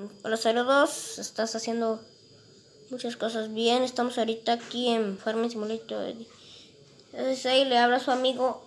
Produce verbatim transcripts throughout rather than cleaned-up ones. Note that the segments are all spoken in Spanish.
Hola, saludos. Estás haciendo muchas cosas bien. Estamos ahorita aquí en Farming Simulator. Entonces ahí le habla a su amigo.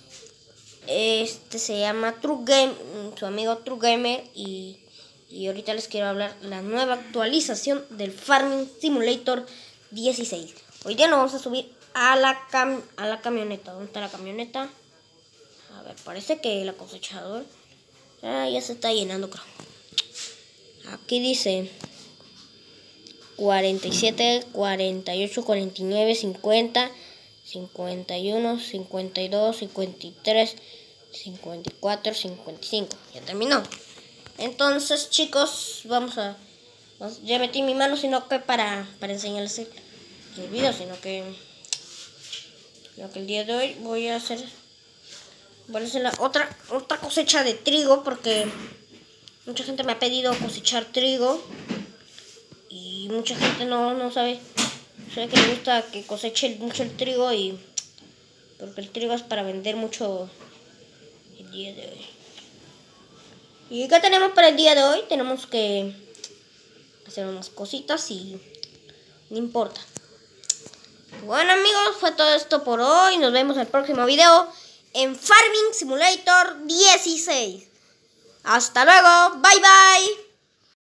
Este se llama True Game, su amigo True Gamer. Y, y ahorita les quiero hablar la nueva actualización del Farming Simulator dieciséis. Hoy día nos vamos a subir a la, cam a la camioneta. ¿Dónde está la camioneta? A ver, parece que la cosechadora ah, ya se está llenando, creo. Aquí dice cuarenta y siete, cuarenta y ocho, cuarenta y nueve, cincuenta, cincuenta y uno, cincuenta y dos, cincuenta y tres, cincuenta y cuatro, cincuenta y cinco. Ya terminó. Entonces, chicos, vamos a... Ya metí mi mano, sino que para, para enseñarles el, el video, sino que... Lo que el día de hoy voy a hacer... Voy a hacer la otra, otra cosecha de trigo, porque... Mucha gente me ha pedido cosechar trigo y mucha gente no, no sabe, sabe que le gusta que coseche mucho el trigo, y porque el trigo es para vender mucho el día de hoy. ¿Y qué tenemos para el día de hoy? Tenemos que hacer unas cositas y no importa. Bueno, amigos, fue todo esto por hoy. Nos vemos en el próximo video en Farming Simulator dieciséis. Hasta luego, bye bye.